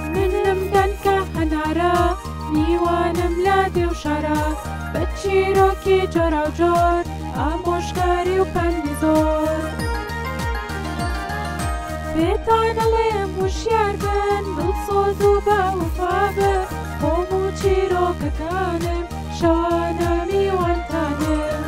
منم دەنکە هەنارە میوانم لا دێو شارە بە چیرۆکی جۆرا و جۆر ئامۆژگاری و پەنی زۆر پێتانەڵێم وشیار بن دڵسۆز و بەوفا بن خۆم و چیرۆکەکانم شەوانە میوانتانم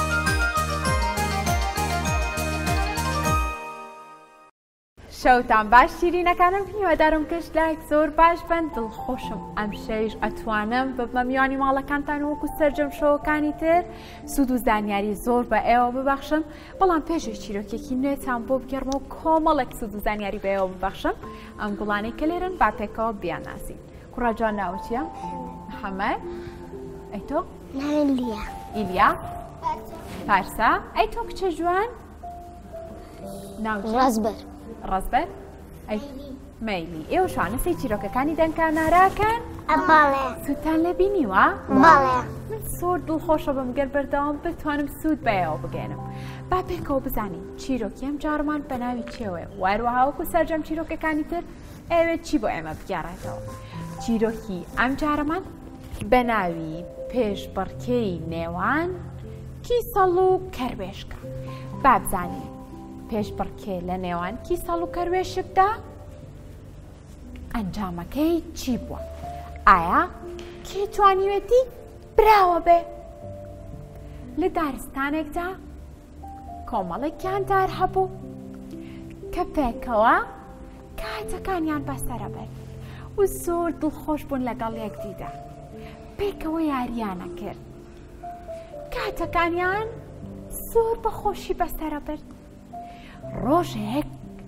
شەوتان باش شیرینەکانم هیوادارم کەش لایک زۆر باش بن دڵخۆشم ئەم شەیش ئەتوانم بە میوانی ماڵەکانتان وەکو سەرجەم شەوەکانی تر سوود و زانیاری زۆر بە ئێوە ببەخشم بەڵام پێشەوەی چیرۆکێکی نوێتان بۆ بگەڕمەوە و کۆمەڵێک سوود و زانیاری بە ئێوە ببەخشم ئەم گوڵانەی کە لێرن با پێکەوە بیانناسین کوڕەجان ناوت چییە؟ محەممەد ئەی تۆ؟ لیا ئیلیا پارسا ئەی تۆ کچە جوان؟ ناوت ڕازبەر ڕازبەر ئەی مەیلی ئێوە شوانەسەی چیرۆکەکانی دەنگان ناراکەن؟ بەڵێ سوودتان لێ بینیوە؟ بەڵێ من زۆر دڵخۆشە بم گەر بەردەوام بتوانم سوود بەیەوە بگەێنم با پێکەوە بزانین چیرۆکی ئەم جارمان بە ناوی چێوەیە واروەها وەکو سەرجەم چیرۆکەکانی تر ئەوێت چی بۆ ئێمە بگێڕێتەوە چیرۆکی ئەم جارەمان بە ناوی پێشبڕکێی نێوان کیسەڵ و کەروێشکە با بزانین پێشبڕکێ لە نێوان کیسەڵ و کەروێشکدا ئەنجامەکەی چی بووە؟ ئایا کێ توانیوێتی براوە بێ؟ لە دارستانێکدا کۆمەڵێکیان دار هەبوو کە پێکەوە کاتەکانیان بەسەرە بێت و زۆر دڵخۆش بوون لەگەڵ یەکدیدا پێکەوە یاریانە کرد کاتەکانیان زۆر بەخۆشی بەسەرە برد ڕۆژێک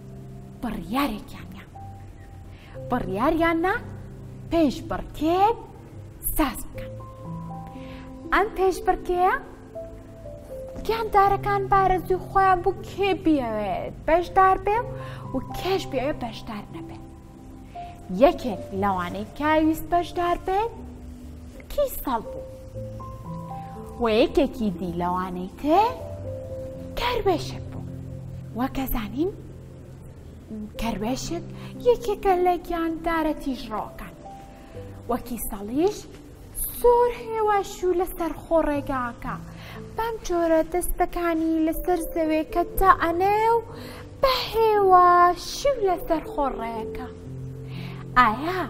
بڕیاریانە پێشبڕکێک ساز بکەن ئەم پێشبڕکێیە گیاندارەکان بارەزوی خۆیان بوو کێ بیەوێت بەشدار بێ و کێش بیەوێت بەشدار نەبێت یەکێک لەوانەی کاویست بەشدار بێت کیسەڵ بوو و یەکێکی دی لەوانەی تر کەروێشک بوو وەکە زانین کەروێشک یەکێکە لە گیاندارە تیژڕۆکان وە کیسەڵیش زۆر هێواشی و لەسەر خۆڕێگاکە بەم جۆرە دەستەکانی لەسەر زەوێکە تا ئەنێ و بە هێواشی و لەسەر خۆڕێەکە ئایا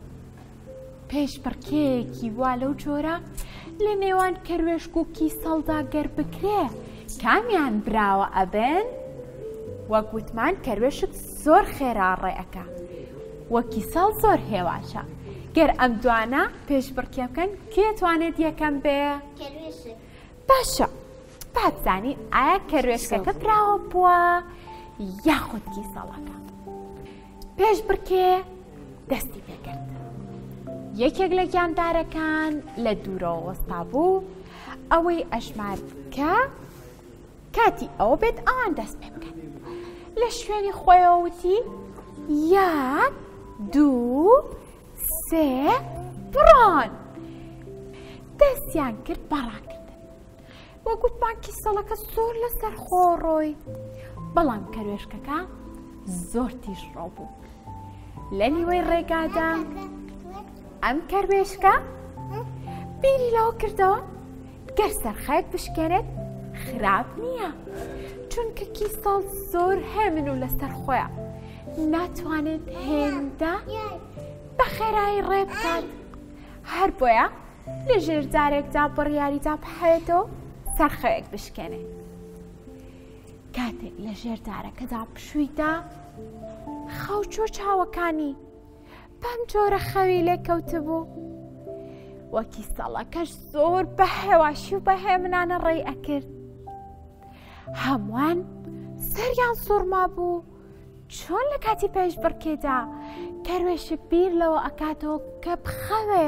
پێشبڕکێیەکی وا لەو جۆرە لە نێوان کەروێشک و کیسەڵدا گەر بکرێ کامیان براوە ئەبن؟ وەک گوتمان کەروێشک زۆر خێرا ڕێەکە وە کیسەڵ زۆر هێواشە گەر ئەم دوانە پێشبڕکێ بکەن کێ توانێت یەکەم بێ؟ کەروێشک باشە با بزانین ئایا کەروێشکەکە براوە بووە یاخود کیسەڵەکە پێشبڕکێ دەستی پێکرد یەکێک لە گیاندارەکان لە دوورەوە وەستا بوو ئەوەی ئەژمار بکە کاتی ئەوە بێت ئەوان دەست پێ بکەن لە شوێنی خۆیەوە وتی یەک دوو سێ بڕۆن دەستیان کرد بەڕاکردن وە گوتمان کیسەڵەکە زۆر لەسەر خۆڕۆی بەڵام کەروێشکەکە زۆر تیژڕۆ بوو لە نیوەی ڕێگادا ئەم کەروێشکە بیری لەوە کردەوە گەر سەرخەیەک بشکێنێت خراپ نییە چونکە کیسەڵ زۆر هێمن و لەسەر خۆیە ناتوانێت هێندا بە خێرایی ڕێ بکات هەر بۆیە لە ژێرجارێکدا بڕیاریدا بهێتەوە سەرخەیەک بشکێنێت کاتێک لە ژێردارەکەدا پشوویدا خەوچۆ چاوەکانی بەم جۆرە خەوی لێ کەوتبوو وە کیسەڵەکەش زۆر بە هێواشی و بە هێمنانە ڕێی ئەکرد هەمووان سەریان سوورما بوو چۆن لە کاتی پێشبڕکێدا کەروێشک بیر لەوە ئەکاتەوە کە بخەوێ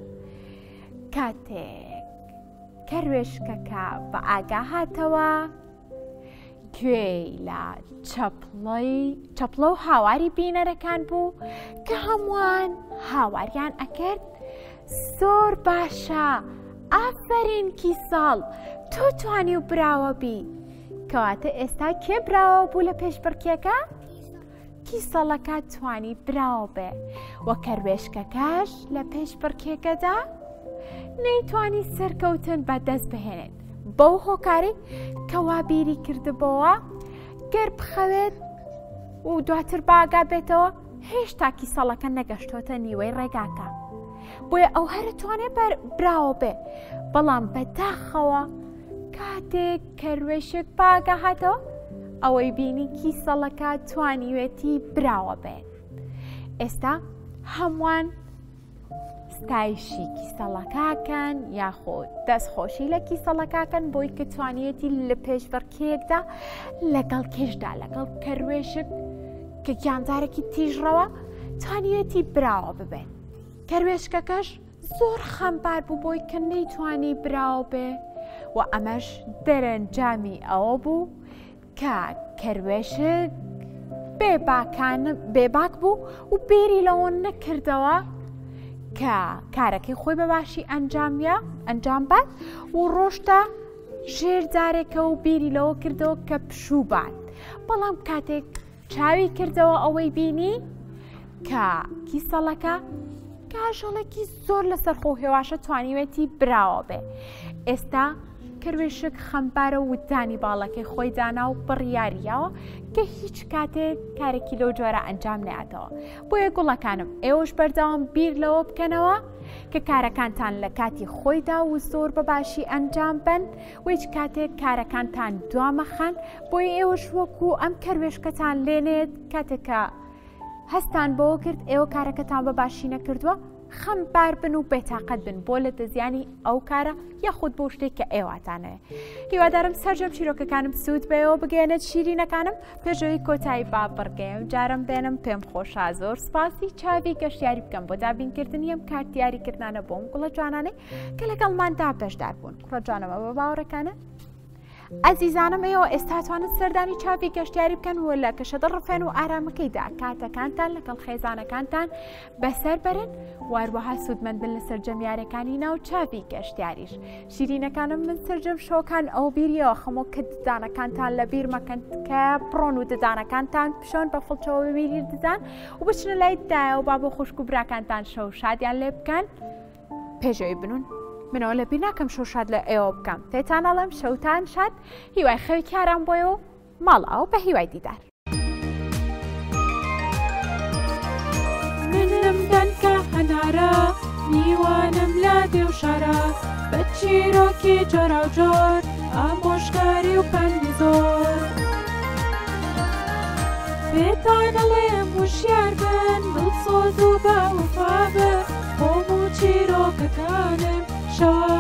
کاتێک کەروێشکەکە بە ئاگا هاتەوە گوێی لە چەپڵە و هاواری بینەرەکان بوو کە هەمووان هاواریان ئەکرد زۆر باشە ئافرین کیسەڵ تۆ توانی و براوە بی کەواتە ئێستا کێ براوە بوو لە پێشبڕکێکە؟ کیسەڵەکە توانی براوە بێ و کەروێشکەکەش لە پێش بڕکێکەدا نەیتوانی سەرکەوتن بەدەست بهێنێت بەو هۆکاری کەوا بیری کردبەوە گەر بخەوێت و دواتر باگا بێتەوە هێشتا کیسەڵەکە نەگەشتۆتە نیوەی ڕێگاکە بۆیە ئەو هەرتوانێت براوە بێ بەڵام بەداخەوە کاتێک کەروێشک باگا هاتەوە ئەوەی بینی کیسەڵەکە توانیوێتی براوە بێت ئێستا هەمووان ستایشی کیسەڵەکەکەن یاخۆ دەستخۆشی لە کیسەڵەکەکەن بۆی کە توانیەتی لە پێشبڕکێکدا لەگەڵ کێشدا لەگەڵ کەروێشک کە گیانجارێکی تیژڕەوە توانیوێتی براوە ببێت کەروێشکەکەش زۆر خەمبار بوو بۆی کە نەیتوانی براوە بێ و ئەمەش دەرەنجامی ئەوە بوو کە کەروێشک بێباک بوو و بێری لەوە نەکردەوە کە کارەکەی خۆی بەباشی ئەنجام بات و ڕۆشتە ژێر جارێکە و بیری لەوە کردەوە کە پشوو بات بەڵام کاتێک چاوی کردەوە ئەوەی بینی کە کیسەڵەکە کاژەڵێکی زۆر لەسەر خۆ هێواشە توانیوێتی براوە بێ ئێستا کەروێشک خەمبارە وتانی باڵەکەی خۆی دانا و بڕیاریەوە کە هیچ کاتێک کارێکی لەو جۆرە ئەنجام نێتەوە بۆیە گوڵەکانم ئێوەش بەردەوام بیر لەوە بکەنەوە کە کارەکانتان لە کاتی خۆیدا و زۆر بەباشی ئەنجام بن و هیچ کاتێک کارەکانتان دوامەخەن بۆیە ئێوەش وەکو ئەم کەروێشکەتان لێنێت کاتێکە هەستان بۆ کرد ئێوە کارەکەتان بەباشی نەکردووە خەمبار بن و بێتاقەت بن بۆ لە دەزیانی ئەو کارە یاخود بۆ شتێک کە ئێواتانەوە هیوادارم سەرجەم چیرۆکەکانم سوود بێەوە بگەێنێت شیرینەکانم پێشەوەی کۆتایی با بڕگەیم جارم بێنم پێم خۆشا زۆر سپاسی چاوی گەشتیاری بکەم بۆ دابینکردنی ئەم کارتیاریکردانە بۆم گوڵە جوانانەی کە لەگەڵماندا بەشدار بوون کوڕە جوانەمە بە باوەڕەکانە ئەزیزانم ئێوە ئێستاتوانن سەردانی چاوی گەشتیاری بکەن و لە کەشەدە ڕفێن و ئارامەکەیدا کاتەکانتان لەگەڵ خێزانەکانتان بەسەر بەرن واروەها سوودمەند بن لە سەرجەمیارەکانی ناو چاوی گەشتیاریش شیرینەکانم من سەرجەم شۆکان ئەو بیریەوە خەمۆ کە ددانەکانتان لە بیر مەکەن کە بڕۆن و ددانەکانتان پشۆن بە فڵچەوە بیری ددان و بچنە لای دایە و با بۆ خوشک و براکانتان شەو شادیان لێ بکەن پێشەوەی بنون منەوە لە بیر ناکەم شۆشاد لە ئێوە بکەم تێتان ئەڵێم شەوتان شاد هیوای خەوی کاران بۆیەوە ماڵەوە بە هیوای دیدار منم دەنکە هەنارە میوانم لا دێ و شارە بە چیرۆکی جۆرا و جۆر ئامۆژگاری و پەنی زۆر پێتان ئەڵێم وشیار بن دڵسۆز و بەوفا بن خۆم و چیرۆکەکانم شەوە